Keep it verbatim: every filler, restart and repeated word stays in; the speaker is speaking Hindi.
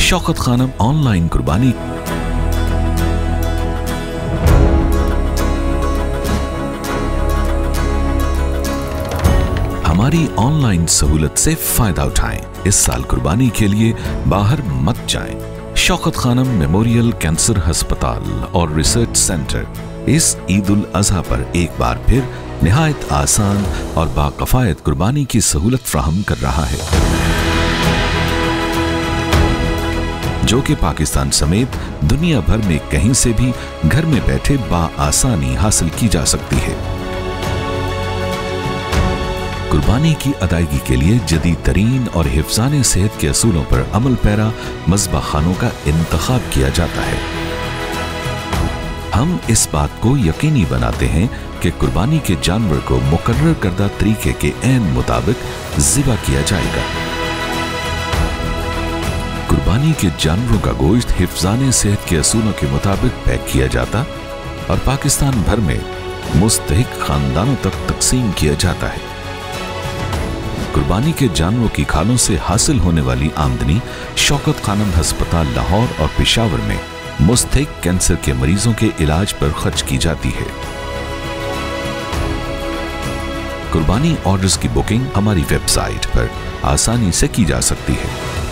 शौकत खानम ऑनलाइन कुर्बानी। हमारी ऑनलाइन सहूलत से फायदा उठाएं। इस साल कुर्बानी के लिए बाहर मत जाएं। शौकत खानम मेमोरियल कैंसर अस्पताल और रिसर्च सेंटर इस ईद उल अजहा पर एक बार फिर निहायत आसान और बाकफायत कुर्बानी की सहूलत फ्राहम कर रहा है, जो कि पाकिस्तान समेत दुनिया भर में कहीं से भी घर में बैठे बाआसानी हासिल की जा सकती है। कुर्बानी की अदायगी के लिए जदीद तरीन और हिफ्ज़ाने सेहत के असूलों पर अमल पैरा मज़बा खानों का इंतखाब किया जाता है। हम इस बात को यकीनी बनाते हैं कि कुर्बानी के जानवर को मुकर्रर करदा तरीके के ऐन मुताबिक ज़िबा किया जाएगा। कुर्बानी के जानवरों का गोश्त हिफ्ज़ाने सेहत के असूलों के मुताबिक पैक किया जाता और पाकिस्तान भर में मुस्तहिक खानदानों तक तकसीम किया जाता है। कुर्बानी के जानवरों की खालों से हासिल होने वाली आमदनी शौकत खानम अस्पताल लाहौर और पेशावर में मुस्तहिक कैंसर के मरीजों के इलाज पर खर्च की जाती है। कुर्बानी ऑर्डर्स की बुकिंग हमारी वेबसाइट पर आसानी से की जा सकती है।